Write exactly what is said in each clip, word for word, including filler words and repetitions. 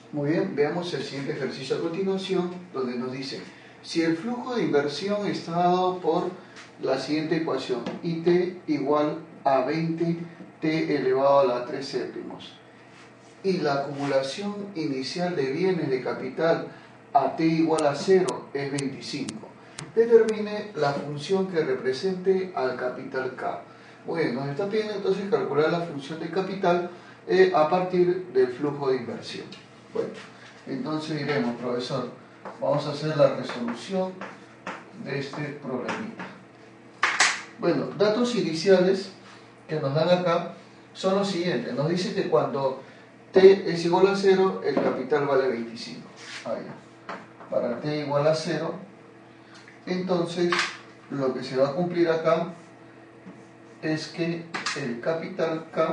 Muy bien, veamos el siguiente ejercicio a continuación, donde nos dice, si el flujo de inversión está dado por la siguiente ecuación, I T igual a veinte T elevado a la tres séptimos, y la acumulación inicial de bienes de capital a T igual a cero es veinticinco, determine la función que represente al capital K. Muy bien, nos está pidiendo entonces calcular la función de capital eh, a partir del flujo de inversión. Bueno, entonces diremos, profesor, vamos a hacer la resolución de este problemita. Bueno, datos iniciales que nos dan acá son los siguientes. Nos dice que cuando T es igual a cero, el capital vale veinticinco. Ahí. Para T igual a cero, entonces lo que se va a cumplir acá es que el capital K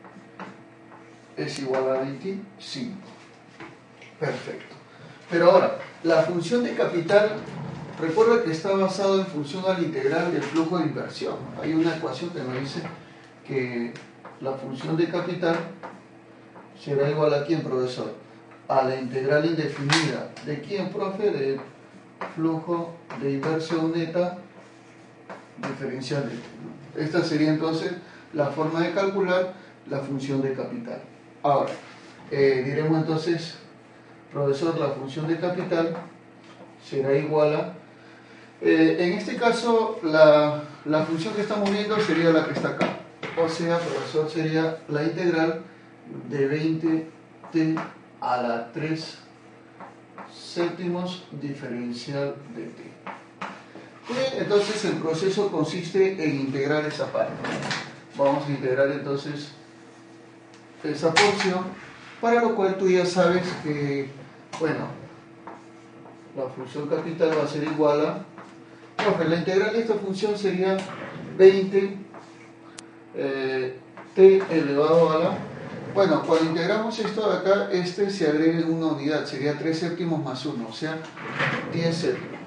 es igual a veinticinco. Perfecto. Pero ahora, la función de capital, recuerda que está basado en función al integral del flujo de inversión. Hay una ecuación que nos dice que la función de capital será igual a ¿quién, profesor? A la integral indefinida. ¿De quién, profe? De flujo de inversión neta diferencial de T. Esta sería entonces la forma de calcular la función de capital. Ahora, eh, diremos entonces, profesor, la función de capital será igual a... Eh, en este caso, la, la función que estamos viendo sería la que está acá. O sea, profesor, sería la integral de veinte T a la tres séptimos diferencial de T. Bien, entonces el proceso consiste en integrar esa parte. Vamos a integrar entonces esa porción, para lo cual tú ya sabes que, bueno, la función capital va a ser igual a, profe, la integral de esta función sería veinte eh, T elevado a la, bueno, cuando integramos esto de acá, este se agrega en una unidad, sería tres séptimos más uno, o sea, diez séptimos.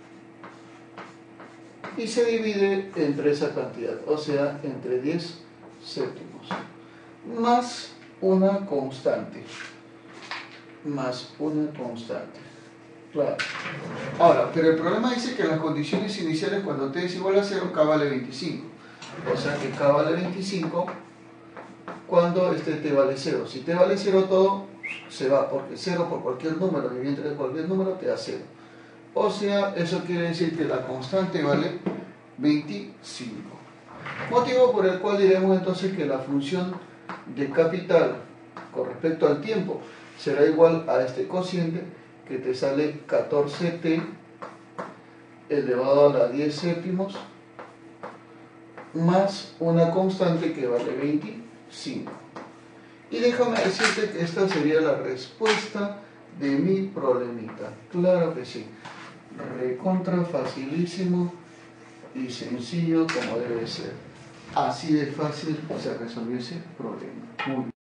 Y se divide entre esa cantidad, o sea, entre diez séptimos, más una constante, más una constante, claro. Ahora, pero el problema dice que en las condiciones iniciales, cuando T es igual a cero, K vale veinticinco, o sea que K vale veinticinco cuando este T vale cero. Si T vale cero, todo se va, porque cero por cualquier número, dividido entre cualquier número, te da cero. O sea, eso quiere decir que la constante vale veinticinco. Motivo por el cual diremos entonces que la función de capital con respecto al tiempo será igual a este cociente que te sale catorce T elevado a la diez séptimos más una constante que vale veinticinco. Y déjame decirte que esta sería la respuesta de mi problemita. Claro que sí. Recontra facilísimo y sencillo como debe ser. Así de fácil se resolvió ese problema. Muy bien.